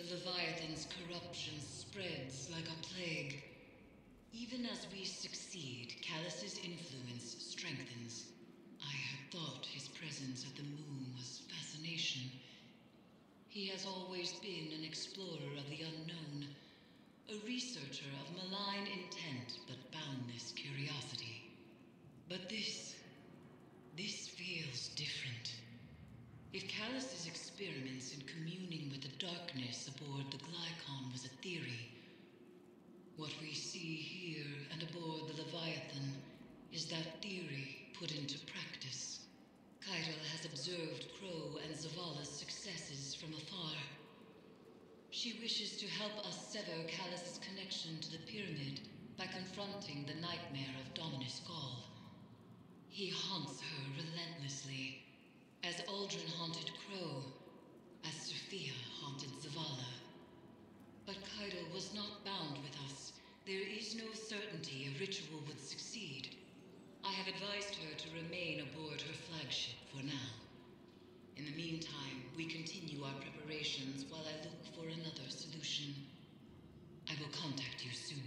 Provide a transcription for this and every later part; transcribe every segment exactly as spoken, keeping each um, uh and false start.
The Leviathan's corruption spreads like a plague. Even as we succeed, Calus's influence strengthens. I had thought his presence at the moon was fascination. He has always been an explorer of the unknown, a researcher of malign intent but boundless curiosity. But this... this feels different. If Calus's experiments in communing with the darkness aboard the Glykon was a theory, what we see here and aboard the Leviathan is that theory put into practice. Keitel has observed Crow and Zavala's successes from afar. She wishes to help us sever Calus's connection to the pyramid by confronting the nightmare of Dominus Gaul. He haunts her relentlessly, as Aldrin haunted Crow, as Sophia haunted Zavala. But Keitel was not bound with us. There is no certainty a ritual would succeed. I have advised her to remain aboard her flagship for now. In the meantime, we continue our preparations while I look for another solution. I will contact you soon.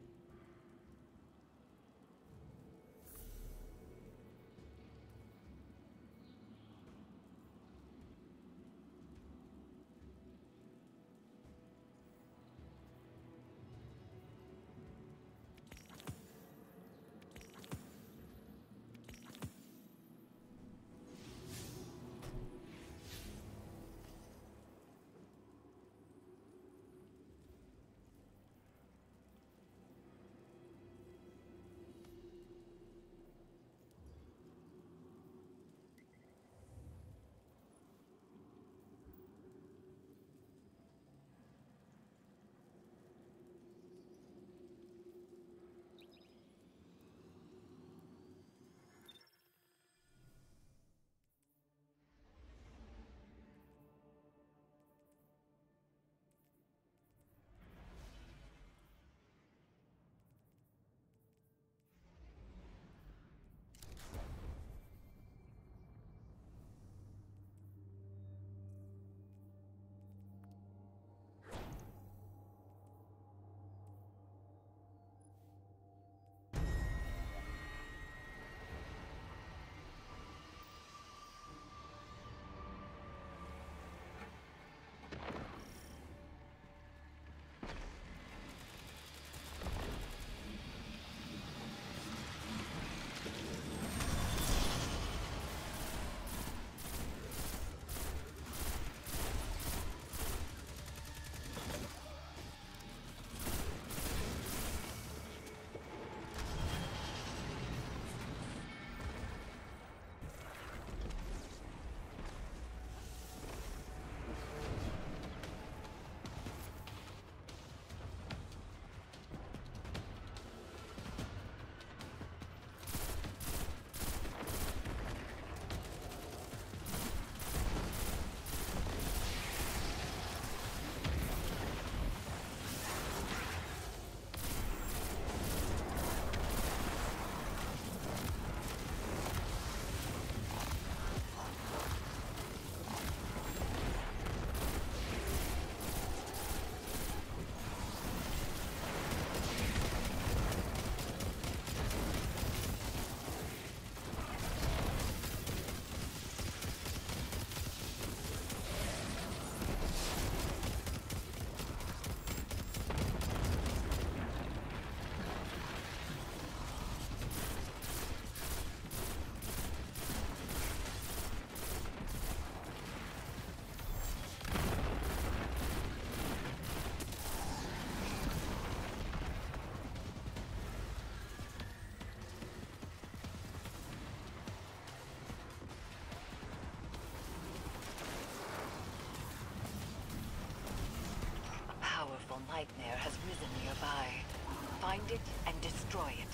Nightmare has risen nearby. Find it and destroy it.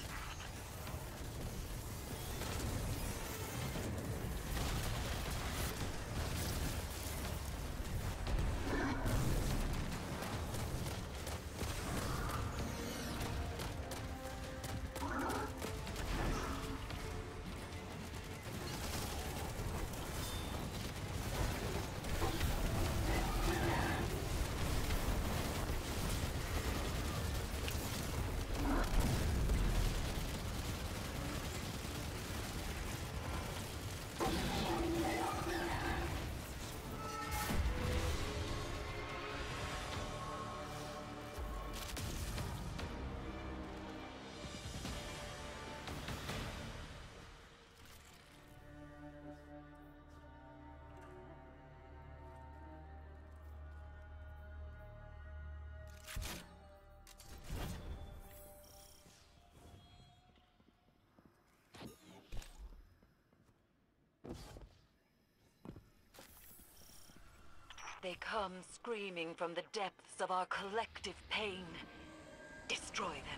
They come screaming from the depths of our collective pain. Destroy them.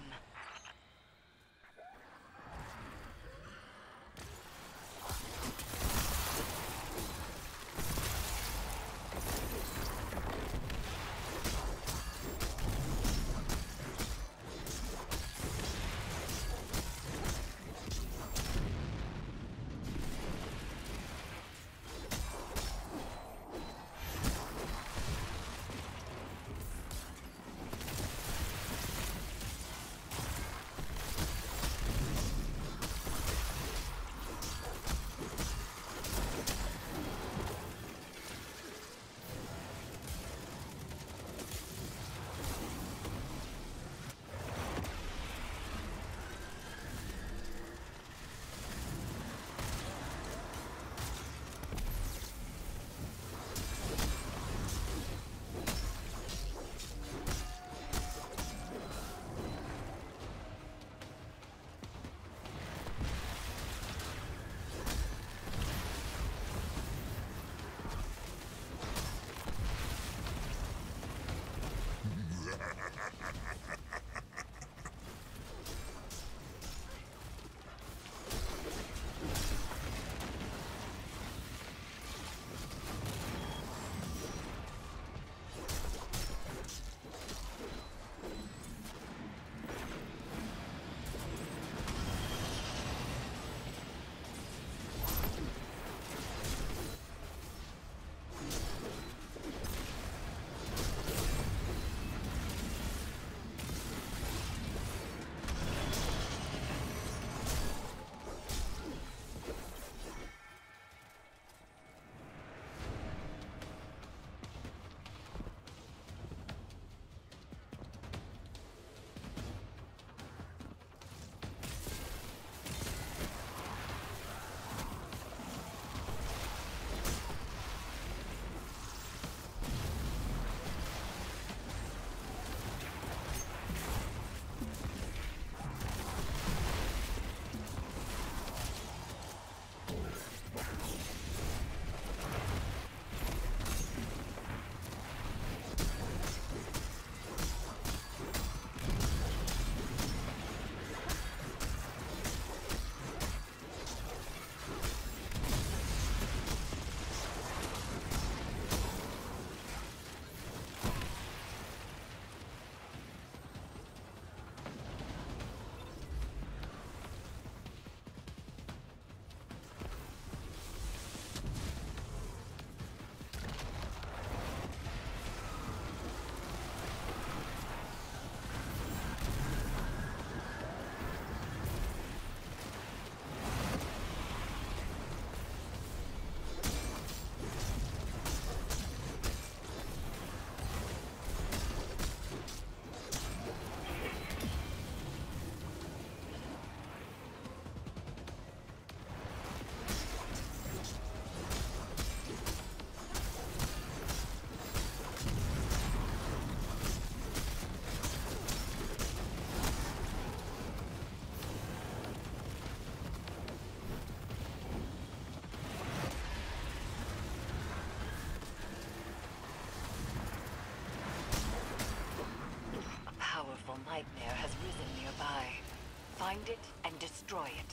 Nightmare has risen nearby. Find it and destroy it.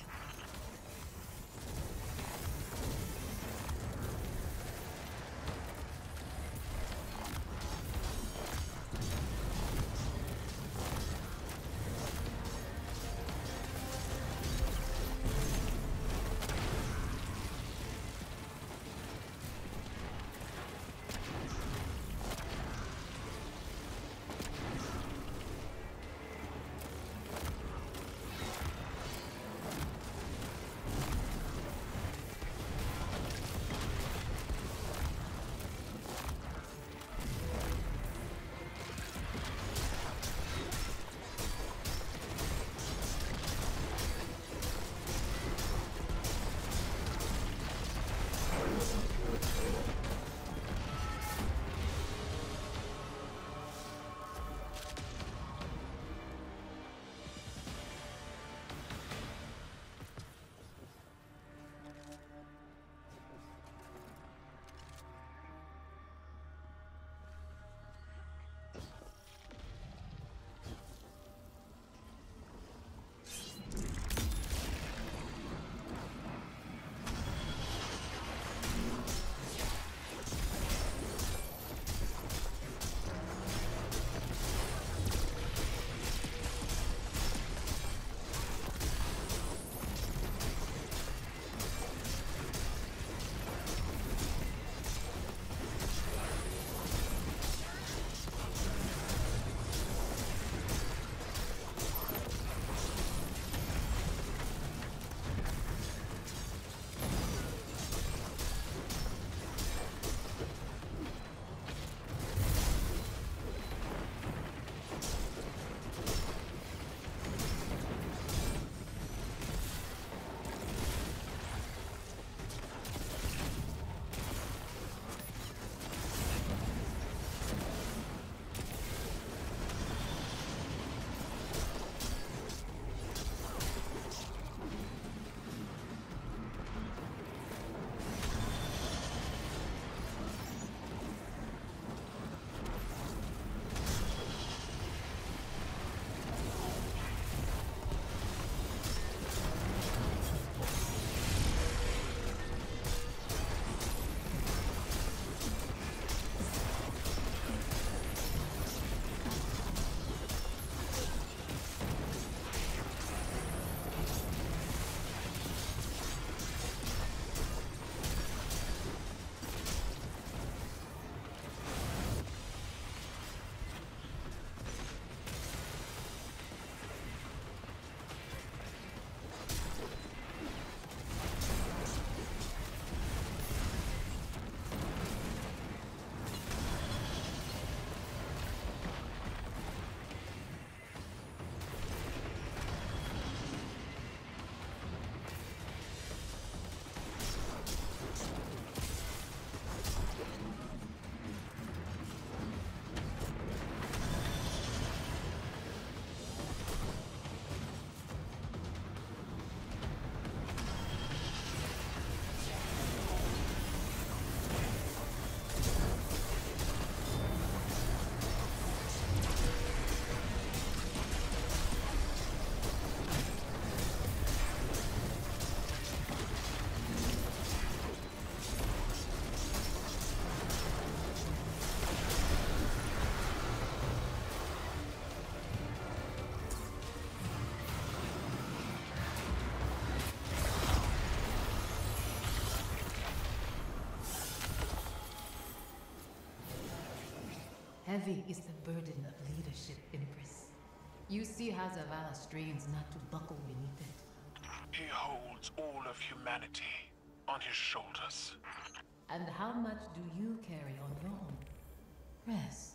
Heavy is the burden of leadership, Empress. You see how Zavala strains not to buckle beneath it. He holds all of humanity on his shoulders. And how much do you carry on your own? Rest.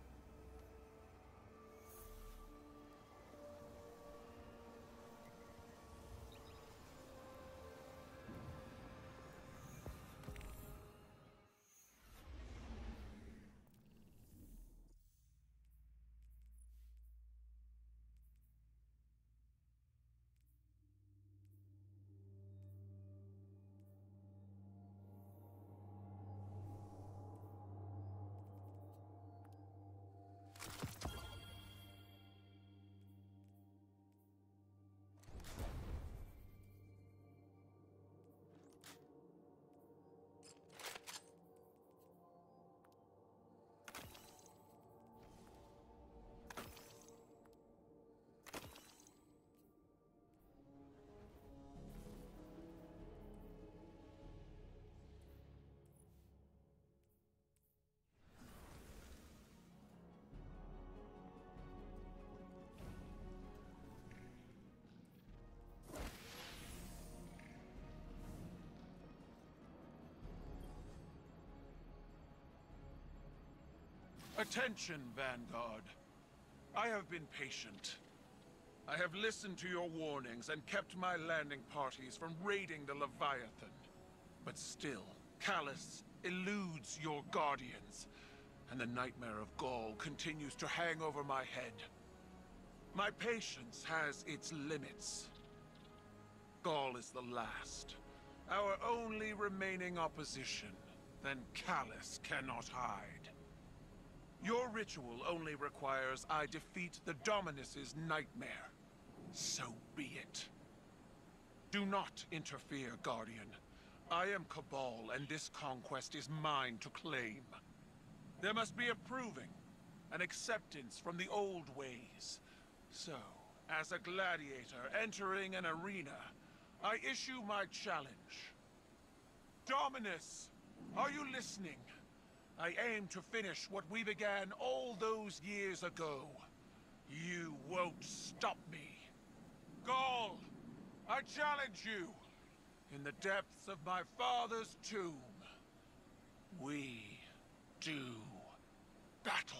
Attention, Vanguard. I have been patient. I have listened to your warnings and kept my landing parties from raiding the Leviathan. But still, Callus eludes your guardians, and the nightmare of Gaul continues to hang over my head. My patience has its limits. Gaul is the last, our only remaining opposition. Then Callus cannot hide. Your ritual only requires I defeat the Dominus's nightmare. So be it. Do not interfere, Guardian. I am Cabal, and this conquest is mine to claim. There must be a proving, an acceptance from the old ways. So, as a gladiator entering an arena, I issue my challenge. Dominus, are you listening? I aim to finish what we began all those years ago. You won't stop me. Gaul, I challenge you. In the depths of my father's tomb, we do battle.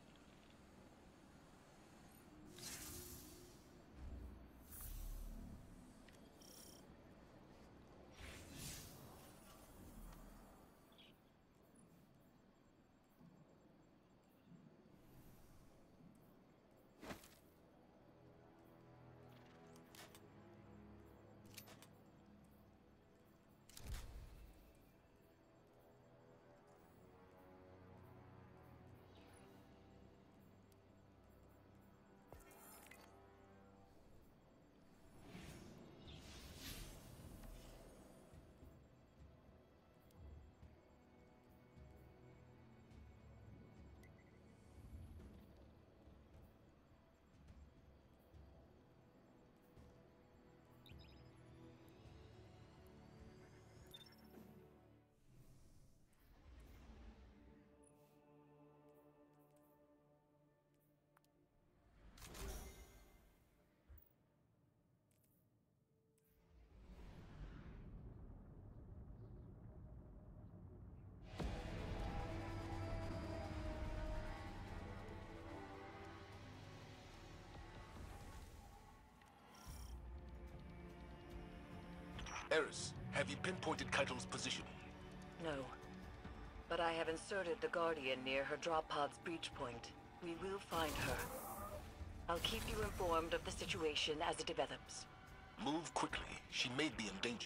Eris, have you pinpointed Keitel's position? No. But I have inserted the Guardian near her drop pod's breach point. We will find her. I'll keep you informed of the situation as it develops. Move quickly. She may be in danger.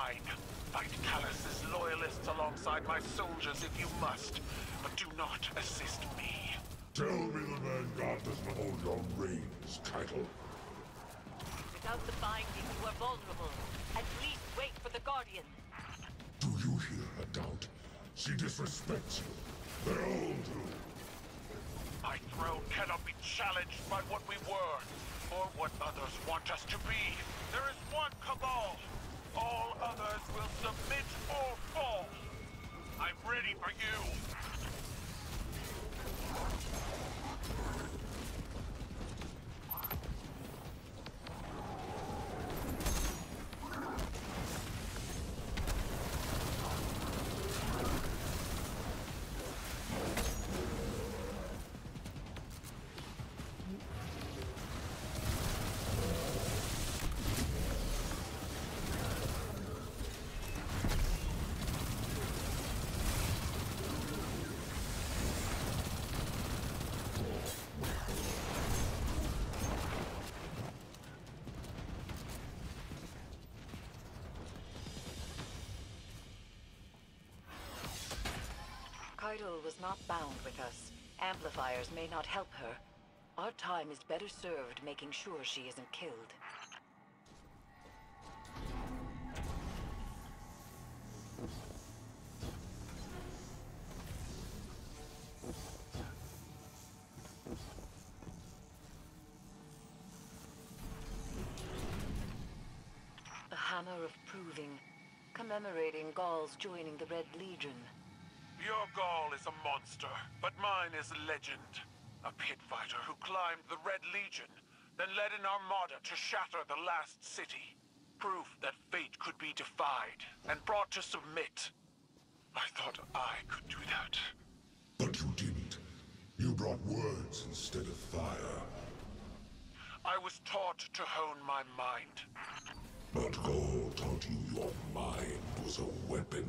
mine. Fight Callus's loyalists alongside my soldiers if you must, but do not assist me. Tell me the Vanguard doesn't hold your reins, Keitel. Without the binding, you are vulnerable. At least wait for the Guardian. Do you hear her, Doubt? She disrespects you. They all do. My throne cannot be challenged by what we were, or what others want us to be. There is one Cabal. All others will submit or fall. I'm ready for you. Keitel was not bound with us. Amplifiers may not help her. Our time is better served making sure she isn't killed. The Hammer of Proving, commemorating Gauls joining the Red Legion. Your Gaul is a monster, but mine is a legend. A pit fighter who climbed the Red Legion, then led an armada to shatter the last city. Proof that fate could be defied, and brought to submit. I thought I could do that. But you didn't. You brought words instead of fire. I was taught to hone my mind. But Gaul taught you your mind was a weapon.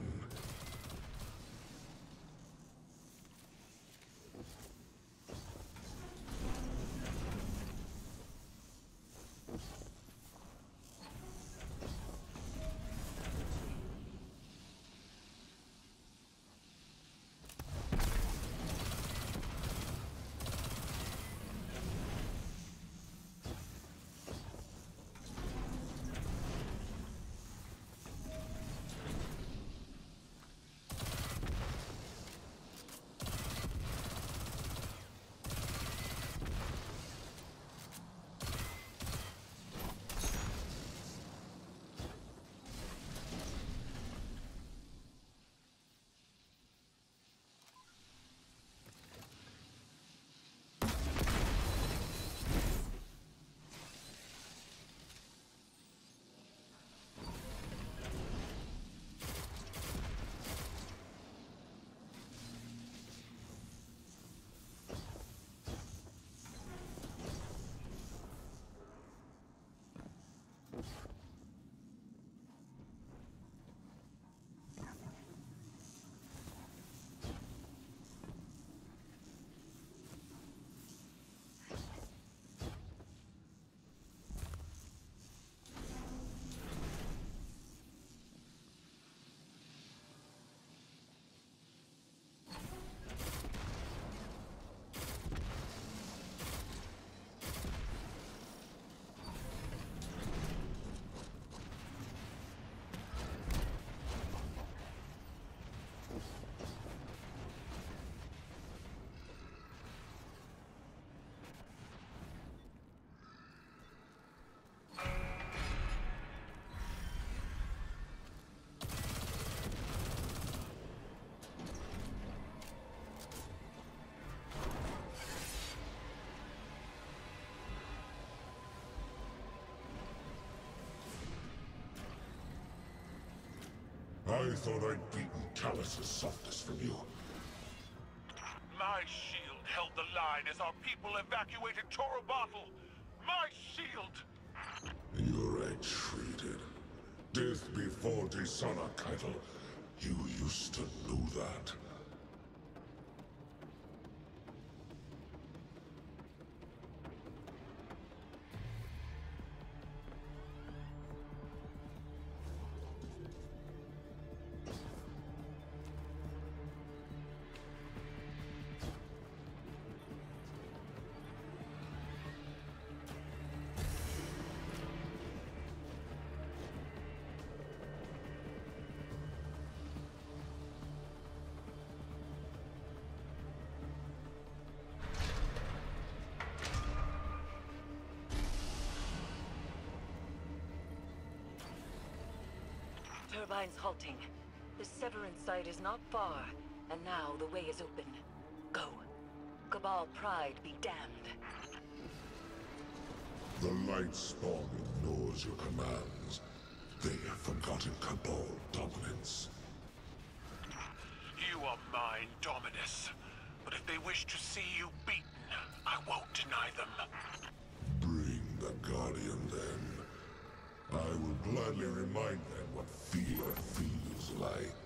I thought I'd beaten Callus's softness from you. My shield held the line as our people evacuated Torobatl. My shield! You retreated. Death before dishonor, Keitel. You used to know that. Carbine's halting. The Severin site is not far, and now the way is open. Go. Cabal pride be damned. The light spawn ignores your commands. They have forgotten Cabal dominance. You are mine, Dominus. But if they wish to see you beaten, I won't deny them. Bring the Guardian then. I will gladly remind them what fear feels like.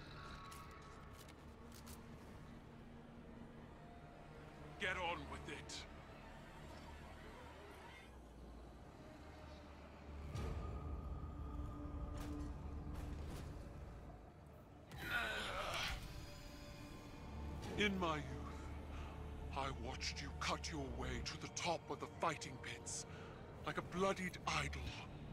Get on with it. In my youth, I watched you cut your way to the top of the fighting pits, like a bloodied idol.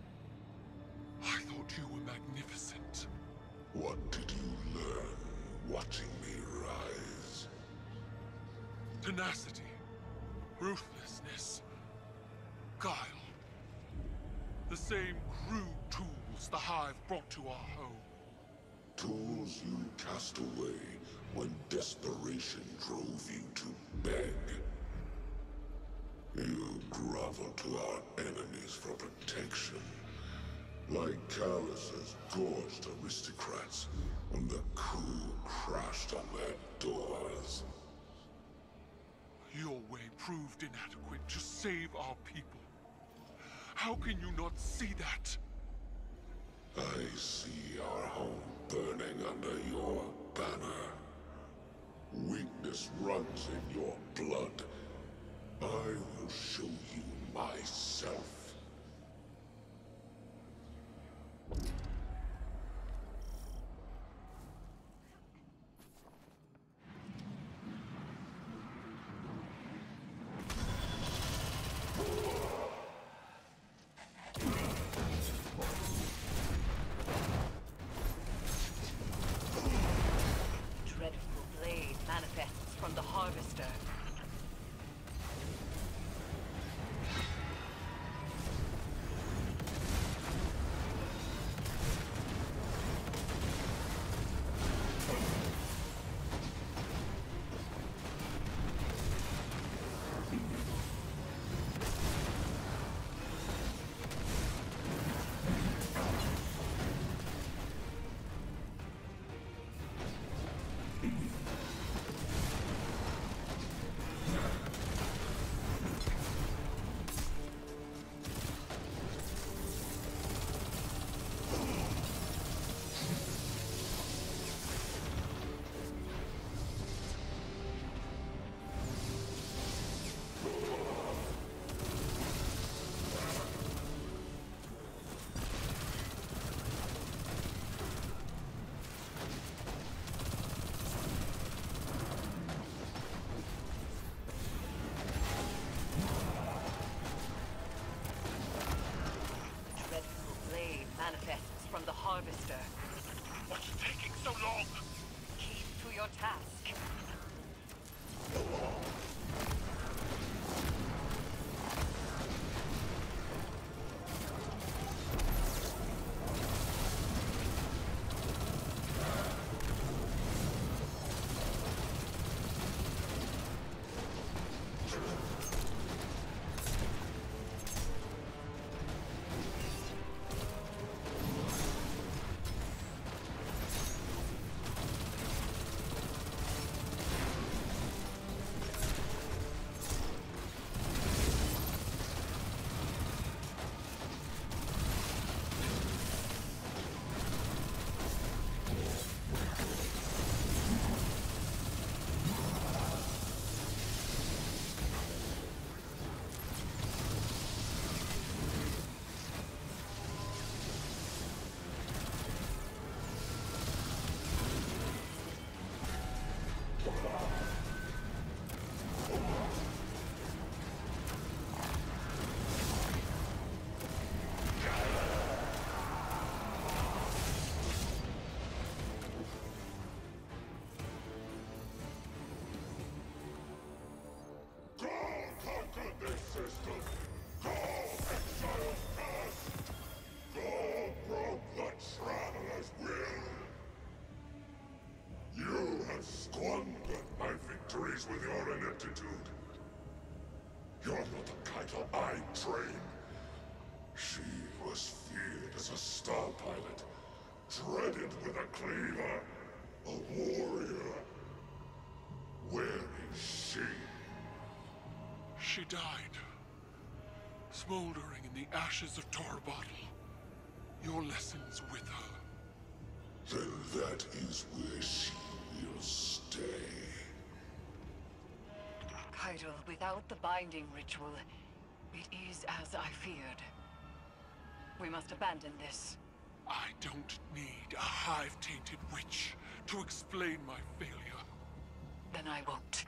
I thought you were magnificent. What did you learn watching me rise? Tenacity, ruthlessness, guile. The same crude tools the Hive brought to our home. Tools you cast away when desperation drove you to beg. You grovel to our enemies for protection, like Callus's gorged aristocrats when the coup crashed on their doors. Your way proved inadequate to save our people. How can you not see that? I see our home burning under your banner. Weakness runs in your blood. I will show you myself. Dreadful blade manifests from the Harvester. Manifests from the Harvester. What's taking so long? Keep to your task. night train. She was feared as a star pilot, dreaded with a cleaver, a warrior. Where is she? She died, smoldering in the ashes of Torabottle. Your lessons with her. Then that is where she will stay. Keitel, without the binding ritual, it is as I feared. We must abandon this. I don't need a hive-tainted witch to explain my failure. Then I won't.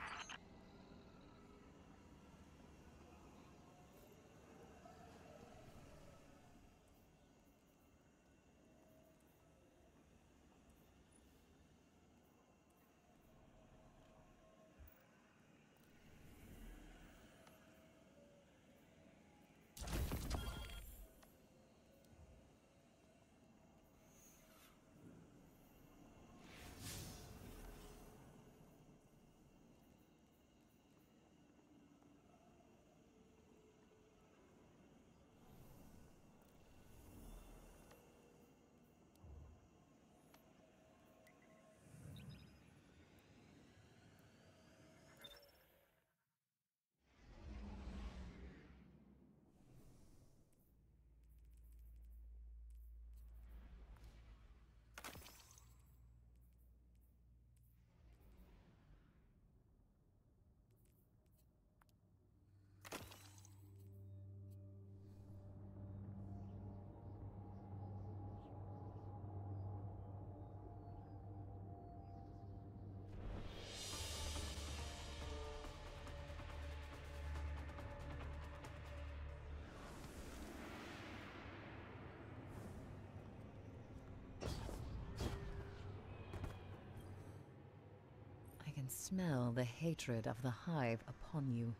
I can smell the hatred of the Hive upon you.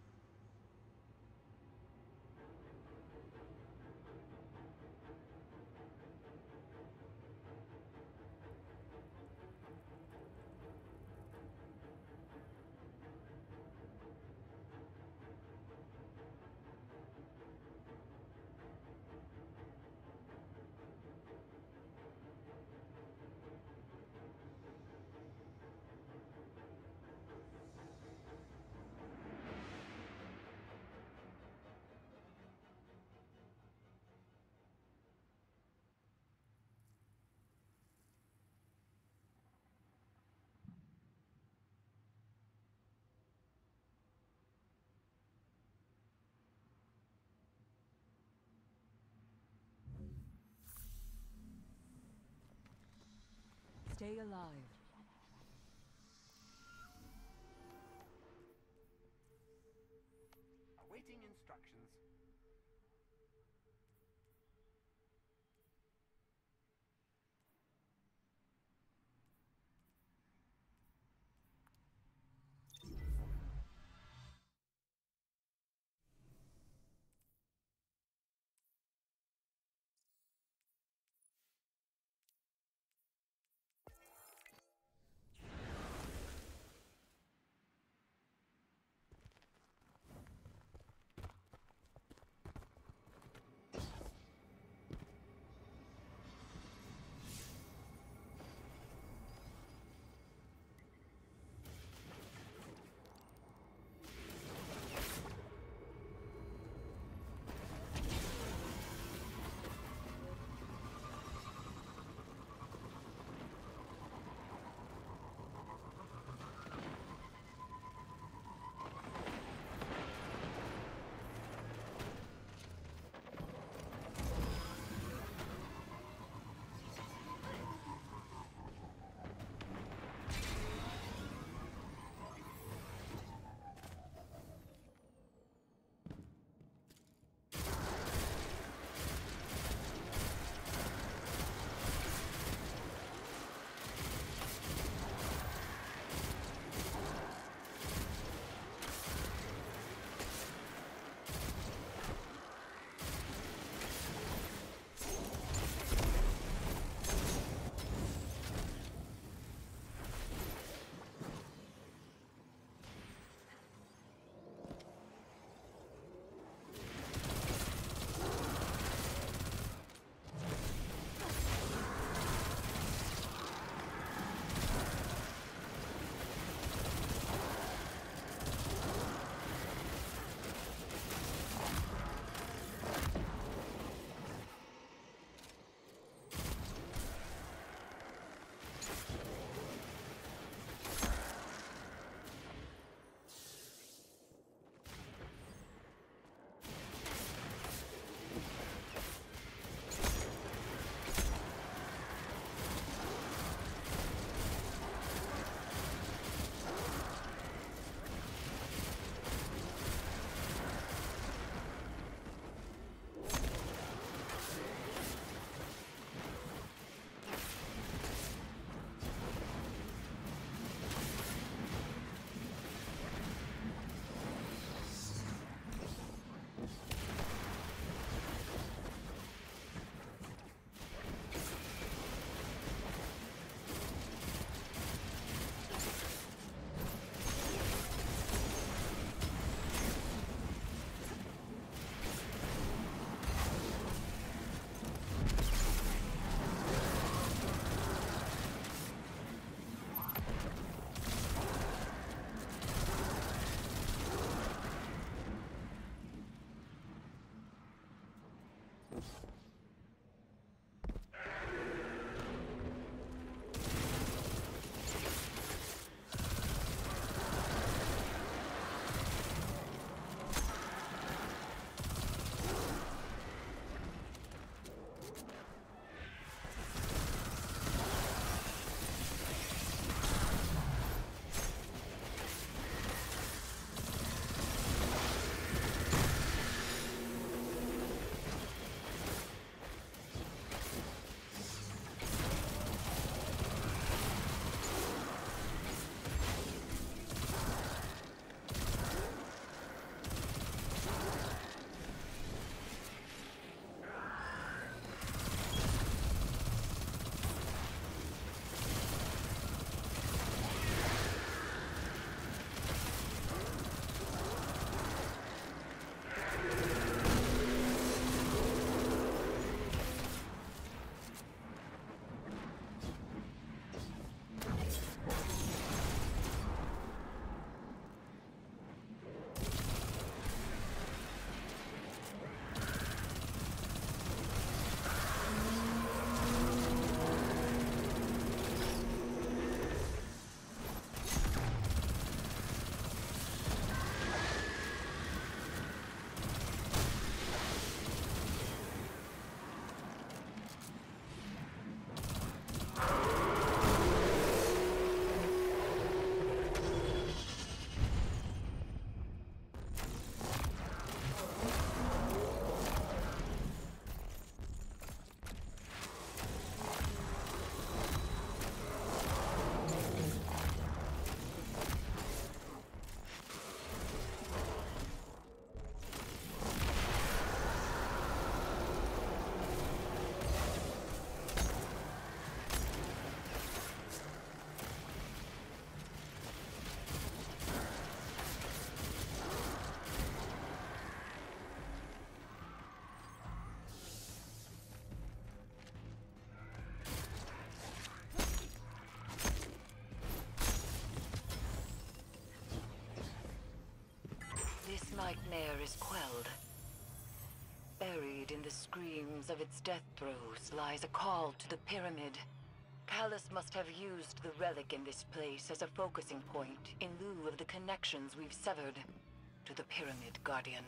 Stay alive. Awaiting instructions. nightmare is quelled. Buried in the screams of its death throes lies a call to the pyramid. Callus must have used the relic in this place as a focusing point in lieu of the connections we've severed to the Pyramid Guardian.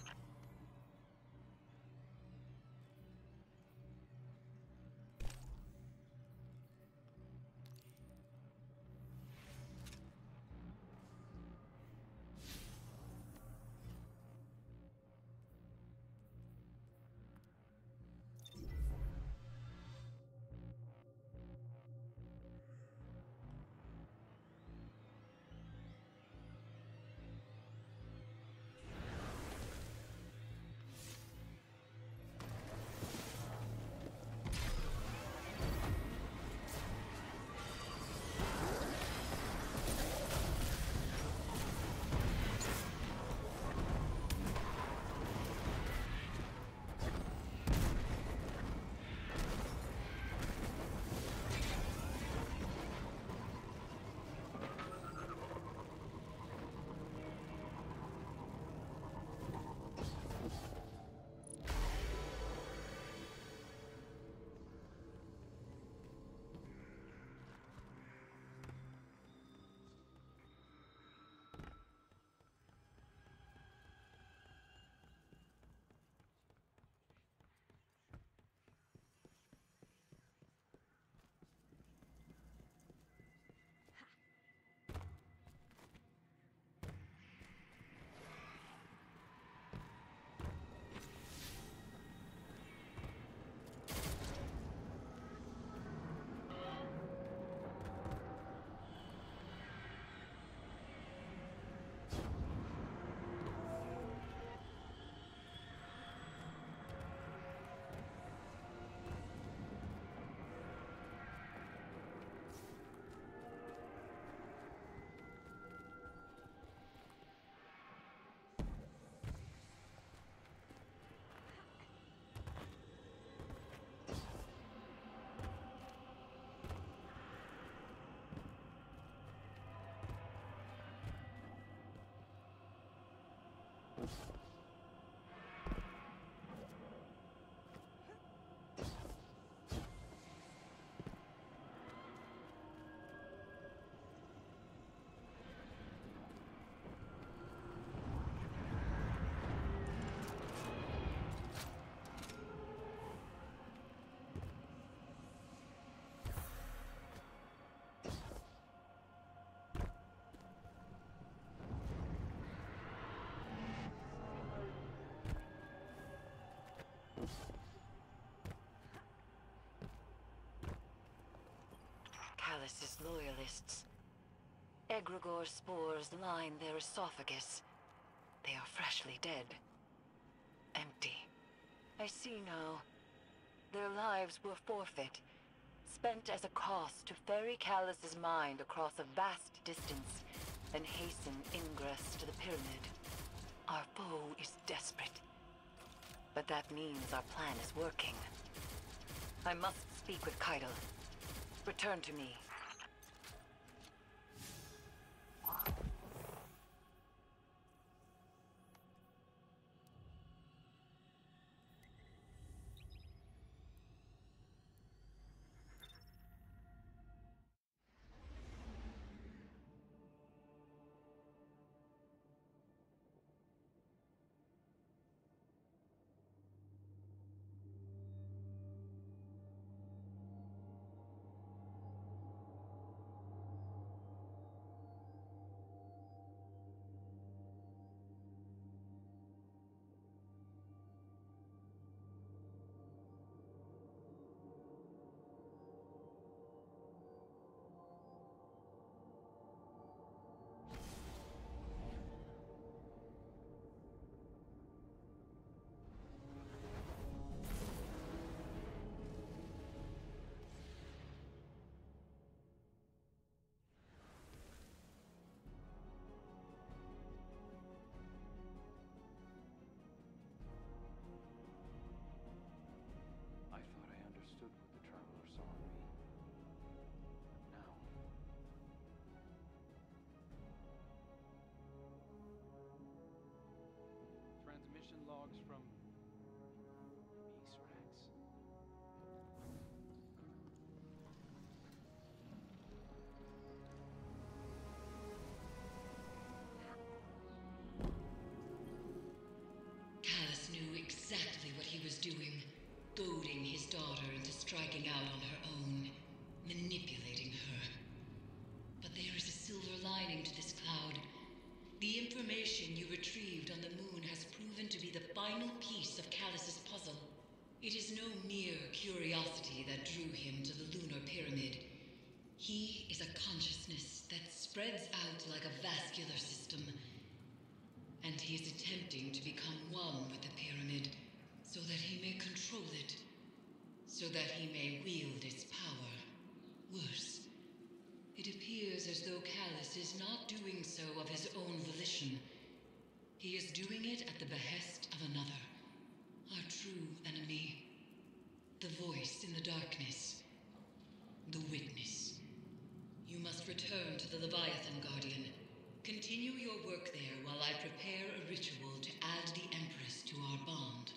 Callus's loyalists. Egregore spores line their esophagus. They are freshly dead. Empty. I see now. Their lives were forfeit, spent as a cost to ferry Callus's mind across a vast distance and hasten ingress to the pyramid. Our foe is desperate. But that means our plan is working. I must speak with Caiatl. Return to me. from Beast Rex. Callus knew exactly what he was doing, goading his daughter into striking out on her own, manipulating her. But there is a silver lining to this cloud. The information you retrieved on the moon has proven to be the final piece of Callus's puzzle. It is no mere curiosity that drew him to the lunar pyramid. He is a consciousness that spreads out like a vascular system. And he is attempting to become one with the pyramid, so that he may control it, so that he may wield its power. Worse, it appears as though Callus is not doing so of his own volition. He is doing it at the behest of another, our true enemy. The voice in the darkness. The witness. You must return to the Leviathan, Guardian. Continue your work there while I prepare a ritual to add the Empress to our bond.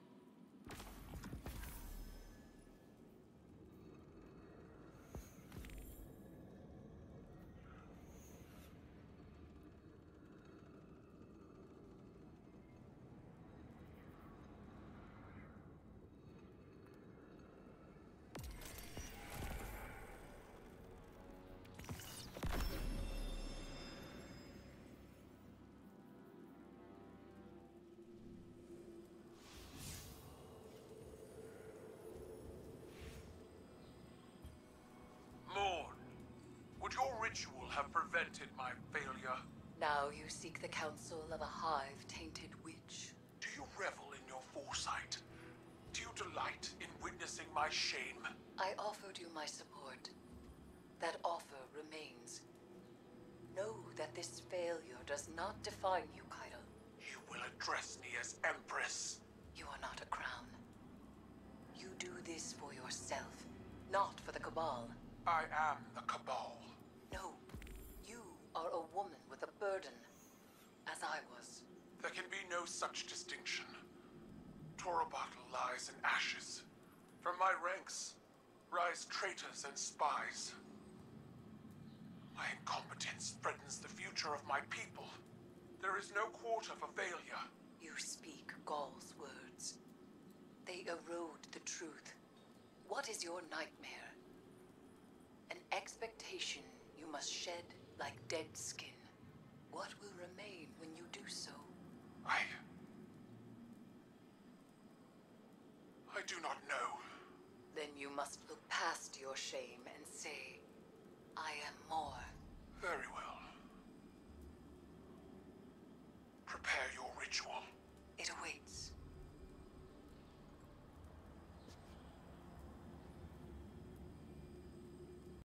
Ritual have prevented my failure. Now you seek the counsel of a hive-tainted witch. Do you revel in your foresight? Do you delight in witnessing my shame? I offered you my support. That offer remains. Know that this failure does not define you, Caiatl. You will address me as Empress. You are not a crown. You do this for yourself, not for the Cabal. I am the Cabal. No, you are a woman with a burden, as I was. There can be no such distinction. Torobatl lies in ashes. From my ranks rise traitors and spies. My incompetence threatens the future of my people. There is no quarter for failure. You speak Gaul's words. They erode the truth. What is your nightmare? An expectation you must shed like dead skin. What will remain when you do so? I... I do not know. Then you must look past your shame and say, I am more. Very well. Prepare your ritual. It awaits.